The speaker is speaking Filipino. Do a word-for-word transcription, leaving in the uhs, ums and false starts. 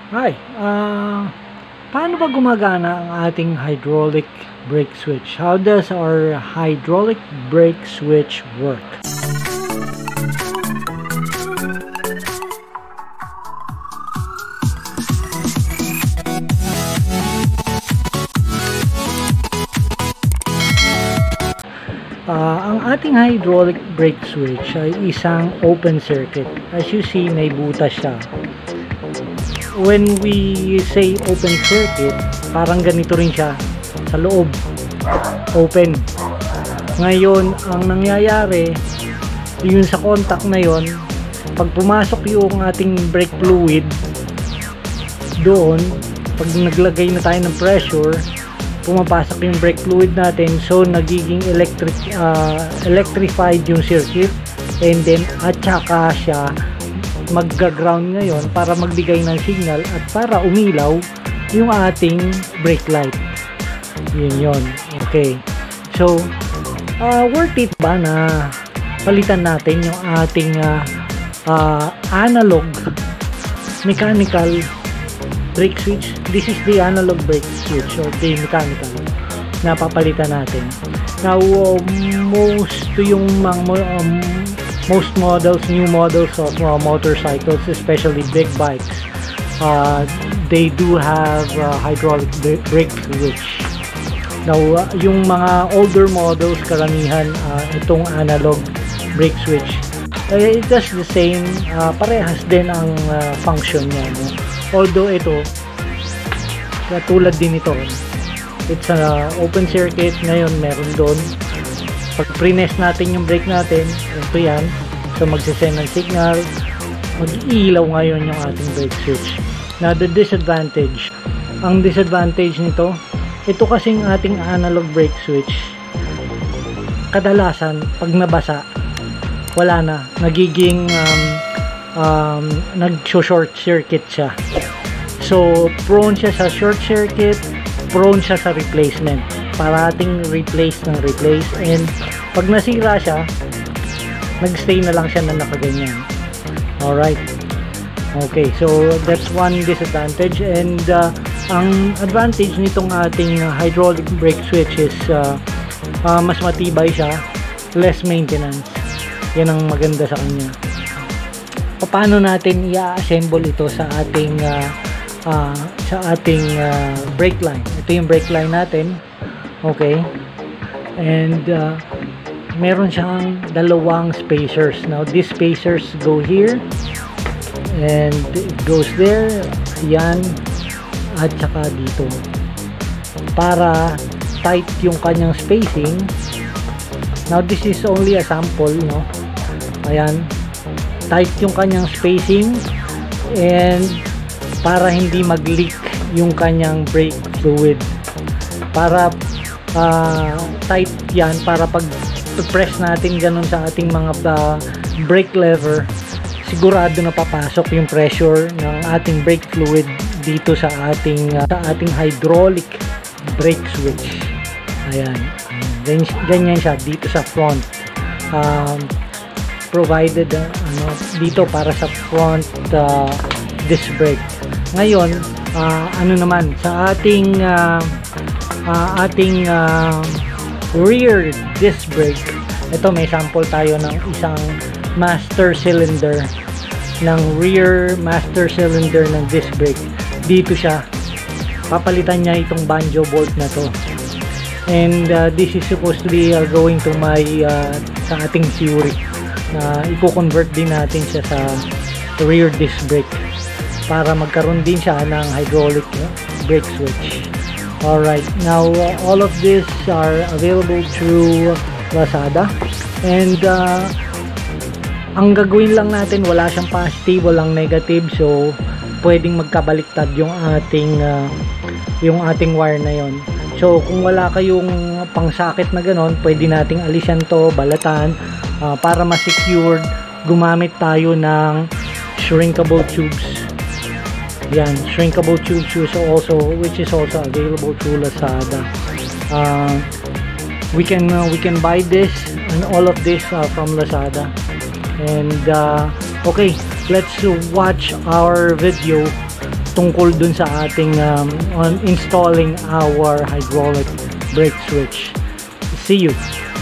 Hi, uh, paano ba gumagana ang ating hydraulic brake switch? How does our hydraulic brake switch work? Uh, ang ating hydraulic brake switch ay isang open circuit. As you see, may butas siya. When we say open circuit, parang ganito rin siya sa loob, open. Ngayon, ang nangyayari yun sa contact na yon, pag pumasok yung ating brake fluid doon, pag naglagay na tayo ng pressure, pumapasok yung brake fluid natin, so nagiging electric uh, electrified yung circuit, and then at saka siya magga-ground ngayon para magbigay ng signal at para umilaw yung ating brake light. Yun yun. Okay. So, uh, worth it ba na palitan natin yung ating uh, uh, analog mechanical brake switch? This is the analog brake switch or the mechanical na papalitan natin. Now, uh, most to yung mga um, most models, new models of uh, motorcycles, especially big bikes, uh, they do have uh, hydraulic brake switch. Now, uh, yung mga older models, karamihan uh, itong analog brake switch, uh, it does the same, uh, parehas din ang uh, function niya, no? Although ito, katulad din ito, it's a open circuit. Ngayon meron doon, pag pre-nest natin yung brake natin, ito yan, so magsisend ng signal, mag-iilaw ngayon yung ating brake switch. Now, the disadvantage, ang disadvantage nito, ito kasing ating analog brake switch, kadalasan pag nabasa, wala na, nagiging um, um, nag-short circuit siya. So prone siya sa short circuit, prone siya sa replacement, parating replace ng replace, and pag nasira siya, nagstay na lang siya na nakaganyan. Alright, okay, so that's one disadvantage. And uh, ang advantage nitong ating hydraulic brake switch is uh, uh, mas matibay siya, less maintenance. Yan ang maganda sa kanya. Paano natin i-assemble ito sa ating uh, uh, sa ating uh, brake line? Ito yung brake line natin. Okay, and uh, meron siyang dalawang spacers. Now these spacers go here and it goes there, yan, at saka dito, para tight yung kanyang spacing. Now this is only a sample, no? Ayan, tight yung kanyang spacing, and para hindi mag-leak yung kanyang brake fluid, para uh, tight yan, para pag press natin ganun sa ating mga uh, brake lever, sigurado na papasok yung pressure ng ating brake fluid dito sa ating uh, sa ating hydraulic brake switch. Ayan, ganyan, ganyan siya dito sa front, um, provided uh, ano, dito para sa front uh, disc brake. Ngayon, uh, ano naman sa ating uh, uh, ating uh, rear disc brake, ito may sample tayo ng isang master cylinder, ng rear master cylinder ng disc brake. Dito siya, papalitan niya itong banjo bolt na to, and uh, this is supposed to be uh, going to my uh, sa ating theory na i-convert din natin siya sa rear disc brake para magkaroon din siya ng hydraulic uh, brake switch. Alright, now uh, all of this are available through LAZADA, and uh, ang gagawin lang natin, wala siyang positive, walang negative, so pwedeng magkabaliktad yung ating uh, yung ating wire na yon. So kung wala kayong pangsakit na ganon, pwede nating alisan to, balatan, uh, para ma-secured, gumamit tayo ng shrinkable tubes. Yan, shrinkable tubes also, which is also available through LAZADA. Uh, we can uh, we can buy this and all of this uh, from LAZADA. And uh, okay, let's watch our video tungkol dun sa ating um, on installing our hydraulic brake switch. See you!